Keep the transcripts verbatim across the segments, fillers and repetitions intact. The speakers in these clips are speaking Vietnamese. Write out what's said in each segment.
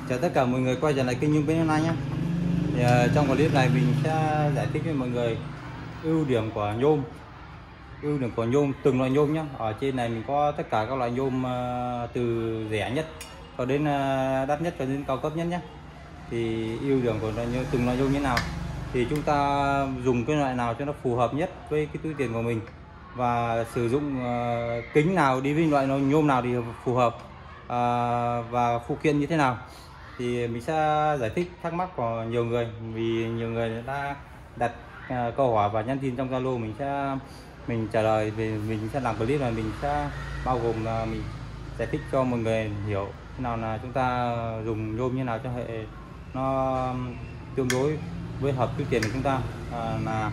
Chào tất cả mọi người quay trở lại kênh Nhung bên hôm nay nhé. Thì, uh, trong clip này mình sẽ giải thích với mọi người ưu điểm của nhôm, ưu điểm của nhôm từng loại nhôm nhé. Ở trên này mình có tất cả các loại nhôm uh, từ rẻ nhất cho đến uh, đắt nhất cho đến cao cấp nhất nhé. Thì ưu điểm của loại nhôm, từng loại nhôm như nào thì chúng ta dùng cái loại nào cho nó phù hợp nhất với cái túi tiền của mình, và sử dụng uh, kính nào đi với loại nhôm nào thì phù hợp, uh, và phụ kiện như thế nào thì mình sẽ giải thích thắc mắc của nhiều người, vì nhiều người đã đặt uh, câu hỏi và nhắn tin trong Zalo. Mình sẽ mình trả lời về, mình sẽ làm clip này, mình sẽ bao gồm là mình giải thích cho mọi người hiểu thế nào là chúng ta dùng nhôm như nào cho hệ nó tương đối với hợp túi tiền của chúng ta, à, là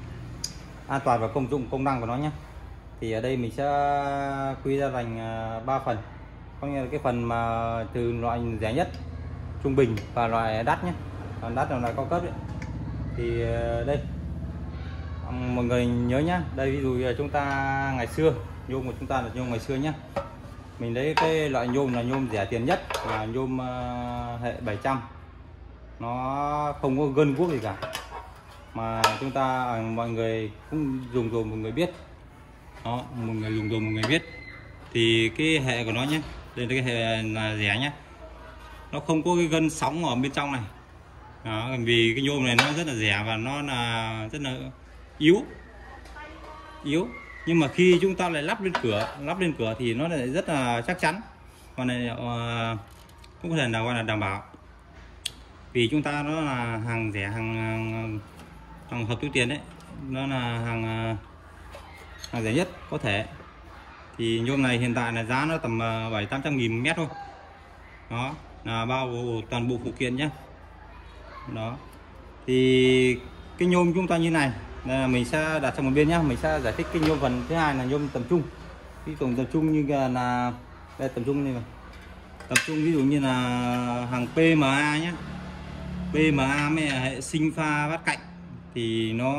an toàn và công dụng công năng của nó nhé. Thì ở đây mình sẽ quy ra thành ba phần, có nghĩa là cái phần mà từ loại rẻ nhất, trung bình và loại đắt nhé. Còn đắt là loại cao cấp ấy. Thì đây mọi người nhớ nhá, đây ví dụ chúng ta ngày xưa nhôm của chúng ta là nhôm ngày xưa nhé. Mình lấy cái loại nhôm là nhôm rẻ tiền nhất là nhôm uh, hệ bảy trăm, nó không có gân guốc gì cả, mà chúng ta mọi người cũng dùng rồi mọi người biết đó, mọi người dùng rồi mọi người biết. Thì cái hệ của nó nhé, đây là cái hệ là rẻ nhé, nó không có cái gân sóng ở bên trong này đó, vì cái nhôm này nó rất là rẻ và nó là rất là yếu yếu nhưng mà khi chúng ta lại lắp lên cửa lắp lên cửa thì nó lại rất là chắc chắn, còn này uh, cũng có thể là gọi là đảm bảo, vì chúng ta nó là hàng rẻ, hàng hàng hợp túi tiền đấy, nó là hàng hàng rẻ nhất có thể. Thì nhôm này hiện tại là giá nó tầm bảy tám trăm nghìn mét thôi, đó là bao gồm toàn bộ phụ kiện nhé. Đó thì cái nhôm chúng ta như này là mình sẽ đặt sang một bên nhá. Mình sẽ giải thích cái nhôm phần thứ hai là nhôm tầm trung. Cái tổng tầm trung như là đây, tầm trung này, tầm trung ví dụ như là hàng pê em a nhé. pê em a với hệ sinh pha vát cạnh thì nó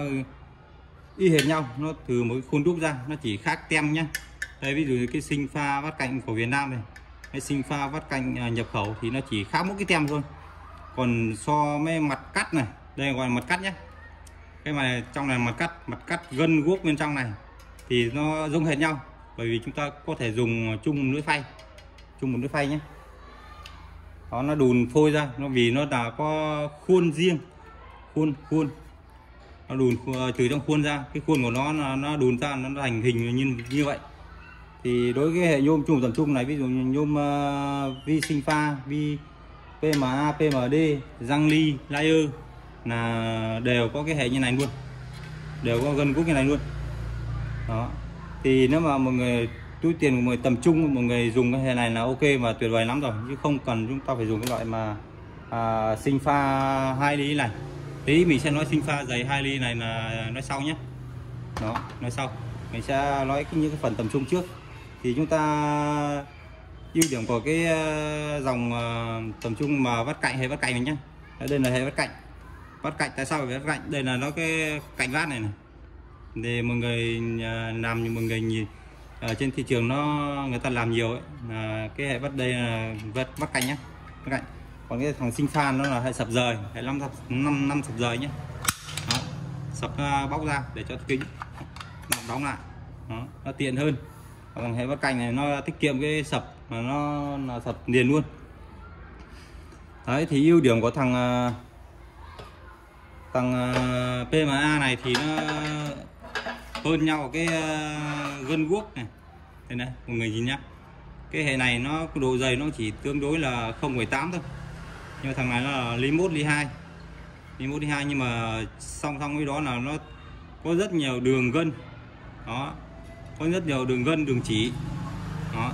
y hệt nhau, nó từ một khuôn đúc ra, nó chỉ khác tem nhé. Đây ví dụ cái sinh pha vát cạnh của Việt Nam này, cái sinh pha vát cạnh nhập khẩu thì nó chỉ khác mỗi cái tem thôi. Còn so với mặt cắt này, đây gọi là mặt cắt nhé, cái này trong này mặt cắt, mặt cắt gân guốc bên trong này thì nó giống hệt nhau, bởi vì chúng ta có thể dùng chung một lưỡi phay, chung một lưỡi phay nhé. Đó, nó đùn phôi ra, nó vì nó là có khuôn riêng, khuôn khuôn nó đùn từ trong khuôn ra, cái khuôn của nó nó, nó đùn ra, nó thành hình như như vậy. Thì đối với hệ nhôm chung tầm trung này, ví dụ như nhôm uh, vi sinh pha, vi pê em a, pê em đê, răng ly, layer là đều có cái hệ như này luôn, đều có gân guốc như này luôn. Đó thì nếu mà mọi người túi tiền của mọi người tầm trung, mọi người dùng cái hệ này là ok và tuyệt vời lắm rồi, chứ không cần chúng ta phải dùng cái loại mà à, sinh pha hai ly này. Tí mình sẽ nói sinh pha dày hai ly này là nói sau nhé. Đó, nói sau mình sẽ nói cái, những cái phần tầm trung trước. Thì chúng ta ưu điểm của cái dòng tầm trung mà vát cạnh, hệ vát cạnh này nhé. Đây là hệ vát cạnh. Vát cạnh tại sao phải vát cạnh? Đây là nó cái cạnh vát này này. Để mọi người làm, như mọi người nhìn ở trên thị trường nó người ta làm nhiều ấy, là cái hệ vát đây là vát vát cạnh nhé, vát cạnh. Còn cái thằng sinh pha nó là hệ sập rời, hệ năm năm năm sập rời nhé. Đó, sập bóc ra để cho kính đóng đóng lại, đó, nó tiện hơn. Còn hệ vát cạnh này nó tiết kiệm cái sập, mà nó là sập liền luôn. Đấy thì ưu điểm của thằng thằng pê em a này thì nó hơn nhau cái gân guốc này. Đây này mọi người nhìn nhá, cái hệ này nó độ dày nó chỉ tương đối là không phẩy tám thôi, nhưng mà thằng này nó là ly một, ly hai, ly một, ly hai, nhưng mà song song với đó là nó có rất nhiều đường gân, đó, có rất nhiều đường gân, đường chỉ. Đó,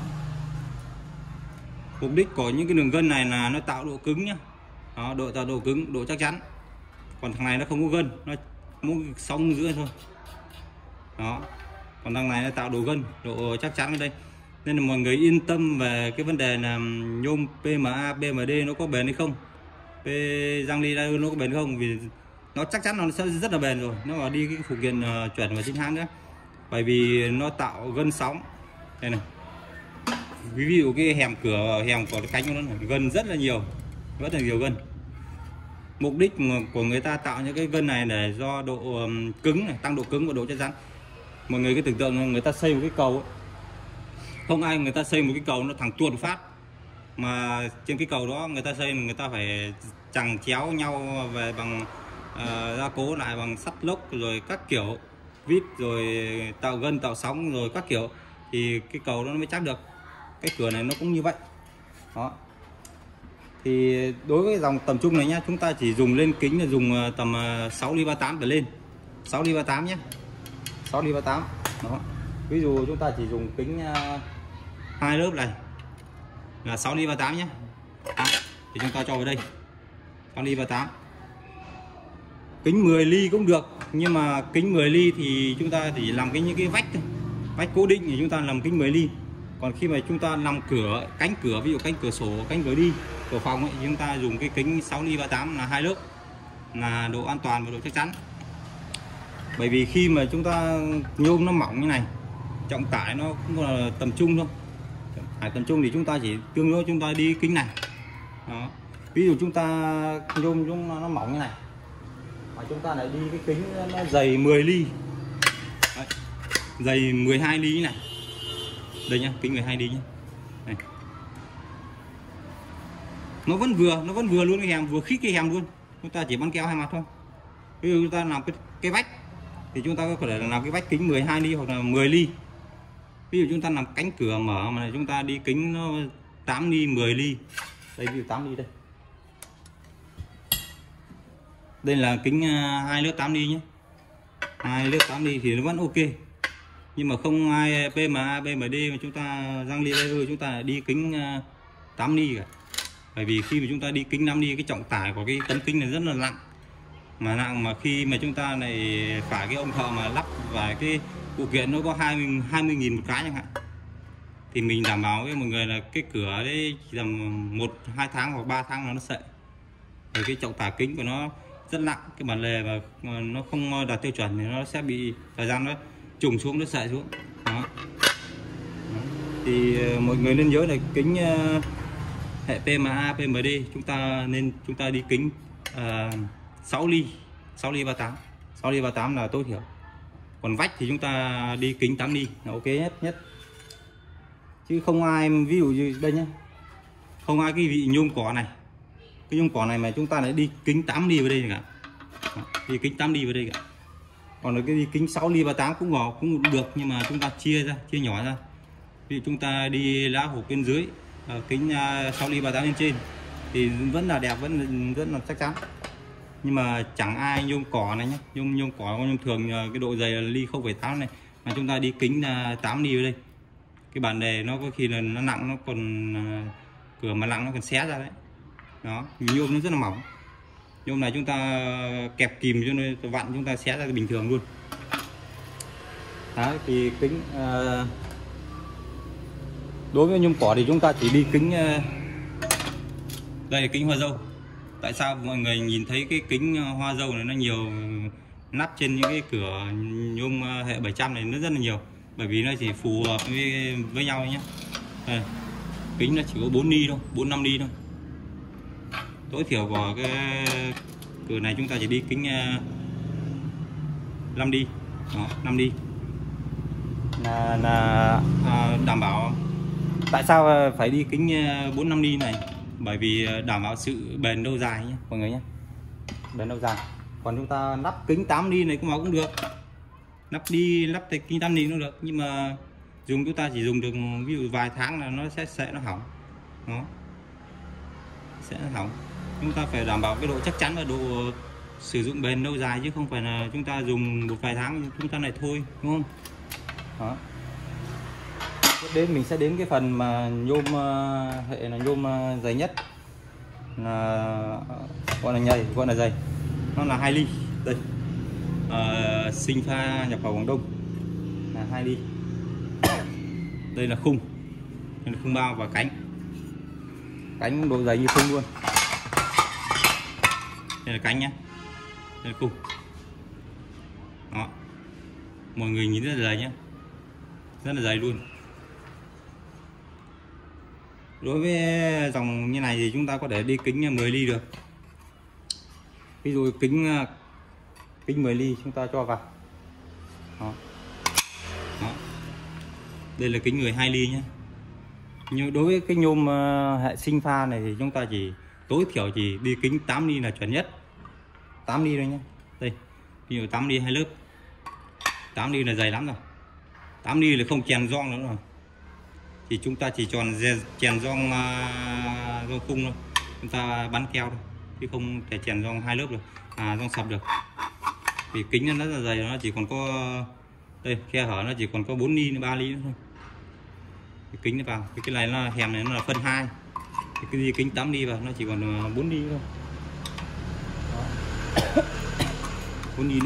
mục đích của những cái đường gân này là nó tạo độ cứng nhá, đó, độ tạo độ cứng, độ chắc chắn. Còn thằng này nó không có gân, nó muốn song giữa thôi. Đó, còn thằng này nó tạo độ gân, độ chắc chắn ở đây, nên là mọi người yên tâm về cái vấn đề là nhôm pê em a, pê em đê nó có bền hay không, P răng ly layer nó có bền không, vì nó chắc chắn nó sẽ rất là bền rồi, nó mà đi cái phụ kiện uh, chuẩn và chính hãng nữa, bởi vì nó tạo gân sóng. Đây này, ví dụ cái hèm cửa hèm của cánh của nó gân rất là nhiều, rất là nhiều gân. Mục đích của người ta tạo những cái gân này để do độ cứng này, tăng độ cứng và độ chắc chắn. Mọi người cứ tưởng tượng người ta xây một cái cầu ấy. Không ai người ta xây một cái cầu nó thẳng tuột phát, mà trên cái cầu đó người ta xây người ta phải chằng chéo nhau về bằng uh, gia cố lại bằng sắt lốc rồi các kiểu vít rồi tạo gân tạo sóng rồi các kiểu thì cái cầu đó nó mới chắc được. Cái cửa này nó cũng như vậy đó. Thì đối với dòng tầm trung này nhá, chúng ta chỉ dùng lên kính là dùng tầm sáu ly ba tám trở lên, sáu ly ba tám nhé, sáu ly ba tám đó. Ví dụ chúng ta chỉ dùng kính uh, hai lớp này là sáu ly ba tám nhé đó. Thì chúng ta cho vào đây sáu ly ba tám. Kính mười ly cũng được, nhưng mà kính mười ly thì chúng ta chỉ làm cái những cái vách thôi, vách cố định thì chúng ta làm kính mười ly. Còn khi mà chúng ta làm cửa, cánh cửa, ví dụ cánh cửa sổ, cánh cửa đi, cửa phòng ấy, thì chúng ta dùng cái kính sáu ly ba tám là hai lớp, là độ an toàn và độ chắc chắn. Bởi vì khi mà chúng ta nhôm nó mỏng như này, trọng tải nó cũng là tầm trung thôi. Trọng tầm trung thì chúng ta chỉ tương đối chúng ta đi kính này đó. Ví dụ chúng ta nhôm chúng nó mỏng như này mà chúng ta lại đi cái kính nó dày mười ly. Đấy, dày mười hai ly như này. Đây nhá, kính mười hai ly nhá. Đây. Nó vẫn vừa, nó vẫn vừa luôn cái hèm, vừa khít cái hèm luôn. Chúng ta chỉ bắn keo hai mặt thôi. Ví dụ chúng ta làm cái, cái vách thì chúng ta có thể làm cái vách kính mười hai ly hoặc là mười ly. Ví dụ chúng ta làm cánh cửa mở mà chúng ta đi kính nó tám ly, mười ly. Đây ví dụ tám ly đây. Đây là kính hai lớp tám ly nhé. Hai lớp tám ly thì nó vẫn ok. Nhưng mà không ai pê em a, pê em đê mà chúng ta răng ly laser chúng ta đi kính tám ly cả. Bởi vì khi mà chúng ta đi kính năm ly, cái trọng tải của cái tấm kính này rất là nặng. Mà nặng mà khi mà chúng ta này phải cái ông thợ mà lắp và cái phụ kiện nó có hai mươi nghìn một cái chẳng hạn, thì mình đảm bảo với mọi người là cái cửa đấy chỉ tầm một hai tháng hoặc ba tháng là nó sậy. Bởi cái trọng tải kính của nó rất nặng, cái bản lề và nó không đạt tiêu chuẩn thì nó sẽ bị thời gian nó trùng xuống, nó sậy xuống đó. Đó. Thì mọi người nên nhớ là kính uh, hệ pê em a, pê em đê chúng ta nên chúng ta đi kính uh, sáu ly, sáu ly ba tám, sáu ly ba tám là tối thiểu. Còn vách thì chúng ta đi kính tám ly là ok nhất nhất. Chứ không ai ví dụ như đây nhá, không ai cái vị nhôm cỏ này, cái nhôm cỏ này mà chúng ta lại đi kính tám ly vào đây cả, đi kính tám ly vào đây cả. Còn là cái đi kính sáu ly ba tám cũng ngỏ cũng được, nhưng mà chúng ta chia ra, chia nhỏ ra. Ví dụ chúng ta đi lá hộp bên dưới, kính sáu ly ba tám lên trên thì vẫn là đẹp, vẫn rất là chắc chắn. Nhưng mà chẳng ai nhôm cỏ này nhé, nhôm nhôm cỏ nhôm thường cái độ dày là ly không phẩy tám này mà chúng ta đi kính tám ly vào đây, cái bản đề nó có khi là nó nặng, nó còn cửa mà nặng nó còn xé ra đấy đó. Nhôm nó rất là mỏng, nhôm này chúng ta kẹp kìm cho nên vặn chúng ta xé ra bình thường luôn. Đấy, thì kính uh, đối với nhôm cỏ thì chúng ta chỉ đi kính uh, đây là kính hoa dâu. Tại sao mọi người nhìn thấy cái kính hoa dâu này nó nhiều nắp trên những cái cửa nhôm hệ bảy trăm này nó rất là nhiều, bởi vì nó chỉ phù hợp với, với nhau nhé. Đây, kính nó chỉ có bốn ly thôi, bốn năm ly thôi. Tối thiểu của cái cửa này chúng ta chỉ đi kính năm ly đó, năm ly là, là à, đảm bảo. Tại sao phải đi kính bốn năm ly này? Bởi vì đảm bảo sự bền lâu dài nhé mọi người nhé, bền lâu dài. Còn chúng ta lắp kính tám ly này cũng vào cũng được, lắp đi lắp tới kính tám ly cũng được, nhưng mà dùng chúng ta chỉ dùng được ví dụ vài tháng là nó sẽ sẽ nó hỏng đó, sẽ hỏng. Chúng ta phải đảm bảo cái độ chắc chắn và độ sử dụng bền lâu dài, chứ không phải là chúng ta dùng một vài tháng chúng ta lại thôi, đúng không? Đó. Đến mình sẽ đến cái phần mà nhôm hệ là nhôm dày nhất, là gọi là nhầy, gọi là dày, nó là hai ly. Đây à, sinh pha nhập khẩu Quảng Đông là hai ly. Đây là khung, đây là khung bao và cánh, cánh độ dày như khung luôn. Đây là cánh nhé, đây là khung đó. Mọi người nhìn rất là dày nhé, rất là dày luôn. đối với dòng như này thì chúng ta có thể đi kính mười ly được. Ví dụ kính kính mười ly chúng ta cho vào. Đó. Đó. Đây là kính mười hai ly nhé. Nhưng đối với cái nhôm hệ sinh pha này thì chúng ta chỉ tối thiểu chỉ đi kính tám ly là chuẩn nhất. tám ly thôi nhé. Đây, ví dụ tám ly hai lớp. tám ly là dày lắm rồi. tám ly là không chèn gioăng nữa rồi. Thì chúng ta chỉ tròn chèn gioăng uh, gioăng khung thôi. Chúng ta bắn keo thôi, chứ không thể chèn gioăng hai lớp được, à gioăng sập được. Vì kính nó rất là dày, nó chỉ còn có đây khe hở nó chỉ còn có bốn ly ba ly nữa thôi. Cái kính nó vào cái cái này nó hèm này nó là phân hai, cái gì kính tám ly vào nó chỉ còn bốn ly thôi. bốn ly nữa.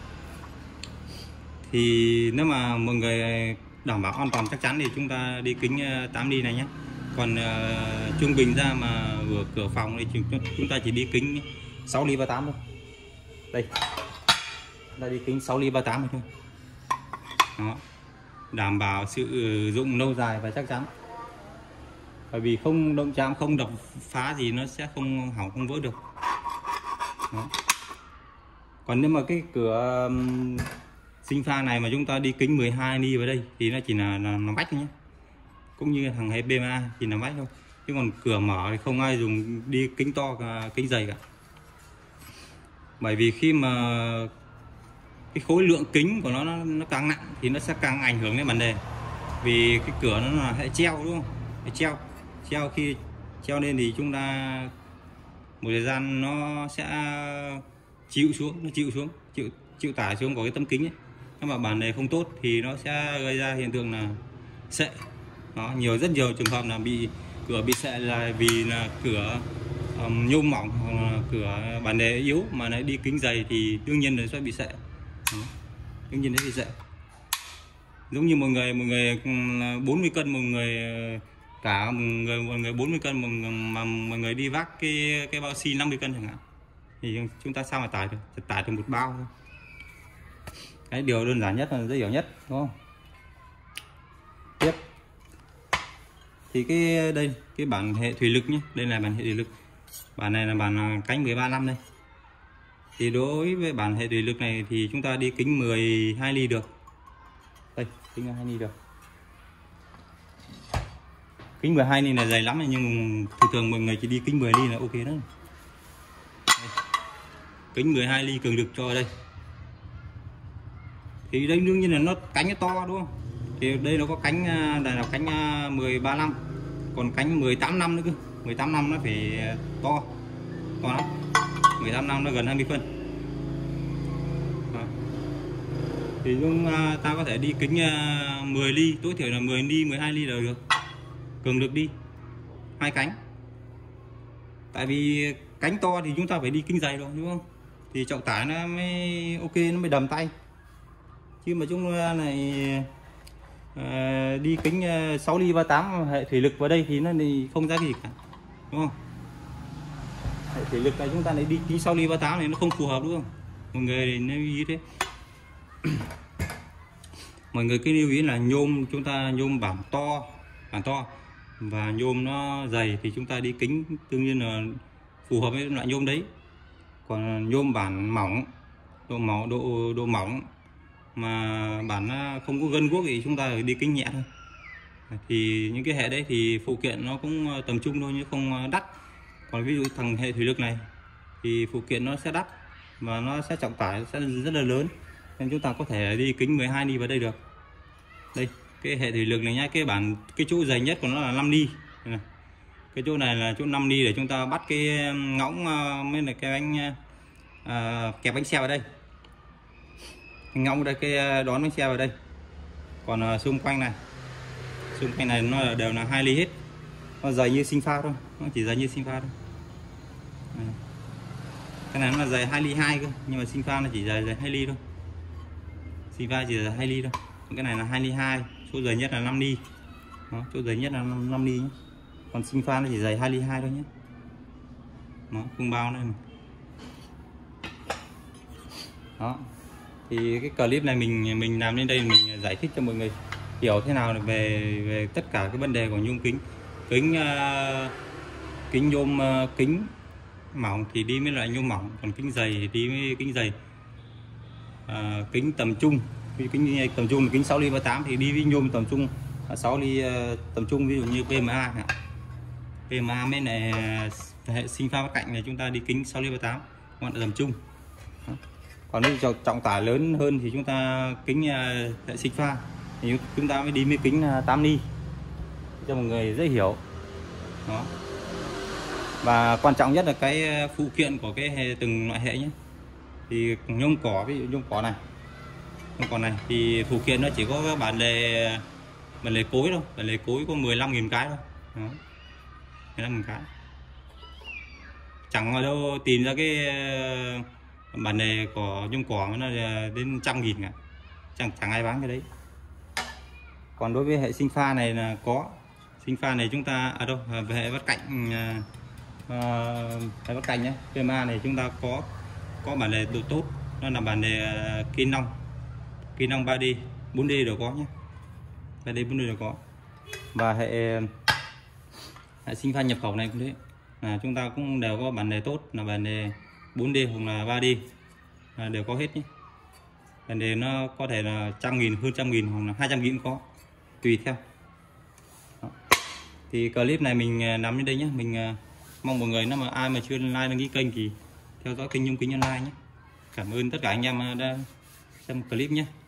Thì nếu mà mọi người đảm bảo an toàn chắc chắn thì chúng ta đi kính tám ly này nhé. Còn uh, trung bình ra mà ở cửa phòng thì chúng, chúng ta chỉ đi kính sáu ly ba tám thôi. Đây, chúng ta đi kính sáu ly ba tám thôi. Đó. Đảm bảo sự sử dụng lâu dài và chắc chắn. Bởi vì không động chạm, không đập phá gì nó sẽ không hỏng, không vỡ được. Đó. Còn nếu mà cái cửa um, sinh pha này mà chúng ta đi kính mười hai ly vào đây thì nó chỉ là là, là vách nhé. Cũng như thằng hệ bê em a thì là vách thôi. Chứ còn cửa mở thì không ai dùng đi kính to, kính dày cả. Bởi vì khi mà cái khối lượng kính của nó, nó nó càng nặng thì nó sẽ càng ảnh hưởng đến vấn đề. Vì cái cửa nó là hệ treo đúng không? Hệ treo. Treo khi treo lên thì chúng ta một thời gian nó sẽ chịu xuống, nó chịu xuống, chịu chịu tải xuống của cái tấm kính ấy. Nếu mà bản đề không tốt thì nó sẽ gây ra hiện tượng là sệ. Đó, nhiều rất nhiều trường hợp là bị cửa bị sệ là vì là cửa um, nhôm mỏng hoặc là cửa bản đề yếu mà lại đi kính dày thì đương nhiên là sẽ bị sệ. Đó, đương nhiên nó bị sệ. Giống như một người một người bốn mươi cân, một người cả một người một người bốn mươi cân, một người, mà một người đi vác cái cái bao xi năm mươi cân chẳng hạn, thì chúng ta sao mà tải được, chỉ tải được một bao thôi. Cái điều đơn giản nhất là dễ hiểu nhất, đúng không? Tiếp thì cái đây cái bản hệ thủy lực nhé, đây là bản hệ thủy lực, bản này là bản cánh mười ba năm đây. Thì đối với bản hệ thủy lực này thì chúng ta đi kính mười hai ly được. Đây, kính mười hai ly được. Kính mười hai ly là dày lắm nhưng thường thường mọi người chỉ đi kính mười ly là ok đó. Đây. Kính mười hai ly cường lực cho đây. Thì đây đương nhiên là nó cánh nó to đúng không? Thì đây nó có cánh này là cánh mười ba năm, còn cánh mười tám năm nữa cơ. mười tám năm nó phải to. To lắm. mười tám năm nó gần hai mươi phân. Đó. Thì chúng ta có thể đi kính mười ly, tối thiểu là mười ly, mười hai ly là được. Cường lực đi. Hai cánh. Tại vì cánh to thì chúng ta phải đi kính dày rồi đúng không? Thì trọng tải nó mới ok, nó mới đầm tay. Chứ mà chúng này à, đi kính sáu ly ba tám hệ thủy lực vào đây thì nó thì không ra gì cả, đúng không? Hệ thủy lực này chúng ta lại đi kính sáu ly ba tám này nó không phù hợp đúng không? Mọi người nên lưu ý thế. Mọi người cứ lưu ý là nhôm chúng ta nhôm bản to, bản to và nhôm nó dày thì chúng ta đi kính đương nhiên là phù hợp với loại nhôm đấy. Còn nhôm bản mỏng, độ mỏng độ độ mỏng mà bản không có gân guốc thì chúng ta phải đi kính nhẹ thôi. Thì những cái hệ đấy thì phụ kiện nó cũng tầm trung thôi chứ không đắt. Còn ví dụ thằng hệ thủy lực này thì phụ kiện nó sẽ đắt và nó sẽ trọng tải sẽ rất là lớn, nên chúng ta có thể đi kính mười hai ly vào đây được. Đây cái hệ thủy lực này nhá, cái bản cái chỗ dày nhất của nó là năm ly. Cái chỗ này là chỗ năm ly để chúng ta bắt cái ngõng mới là cái bánh à, kẹp bánh xe vào đây, ngõng đây cái đón bánh xe vào đây. Còn uh, xung quanh này xung quanh này nó đều là hai ly hết, nó dày như sinh pha thôi, nó chỉ dày như sinh pha thôi. À. Cái này nó là dày hai ly hai cơ, nhưng mà sinh pha nó chỉ dày dày hai ly thôi, sinh pha chỉ là hai ly thôi. Cái này là hai ly hai, chỗ dày nhất là năm ly. Đó, chỗ dày nhất là năm ly nhé. Còn sinh pha nó chỉ dày hai ly hai thôi nhé. Nó khung bao này. Đó. Thì cái clip này mình mình làm lên đây mình giải thích cho mọi người hiểu thế nào về về tất cả cái vấn đề của nhôm kính. Kính uh, kính nhôm uh, kính mỏng thì đi với loại nhôm mỏng, còn kính dày thì đi với kính dày. À, kính tầm trung, kính tầm trung là kính sáu ly ba tám thì đi với nhôm tầm trung sáu ly uh, tầm trung, ví dụ như pê em a pê em a mới này hệ sinh pha bắc cạnh này chúng ta đi kính sáu ly ba tám, còn tầm trung. Còn nếu trọng, trọng tải lớn hơn thì chúng ta kính uh, hệ sinh pha thì chúng ta mới đi với kính uh, tám ly cho mọi người dễ hiểu. Đó. Và quan trọng nhất là cái phụ kiện của cái hệ, từng loại hệ nhé. Thì nhôm cỏ, ví dụ nhôm cỏ này, nhôm cỏ này thì phụ kiện nó chỉ có bản lề bản lề cối thôi, bản lề cối có mười lăm nghìn cái thôi. Đó. mười lăm nghìn cái. Chẳng ở đâu tìm ra cái bản lề của nhôm cỏ nó đến trăm nghìn cả, chẳng chẳng ai bán cái đấy. Còn đối với hệ sinh pha này là có sinh pha này chúng ta ở à đâu về hệ bắt cạnh uh, hệ bắt cạnh nhé, pê em a này chúng ta có có bản lề độ tốt, nó là bản lề uh, Kin Long Kin Long ba D bốn D đều có nhé, ba D bốn D đều có. Và hệ hệ sinh pha nhập khẩu này cũng thế, là chúng ta cũng đều có bản lề tốt, là bản lề bốn D hoặc là ba D là đều có hết nhé. Bản lề nó có thể là trăm nghìn, hơn trăm nghìn hoặc là hai trăm nghìn cũng có, tùy theo. Đó. Thì clip này mình nắm đến đây nhé. Mình mong mọi người, nếu mà ai mà chưa like đăng ký kênh thì theo dõi kênh Nhôm Kính Online nhé. Cảm ơn tất cả anh em đã xem clip nhé.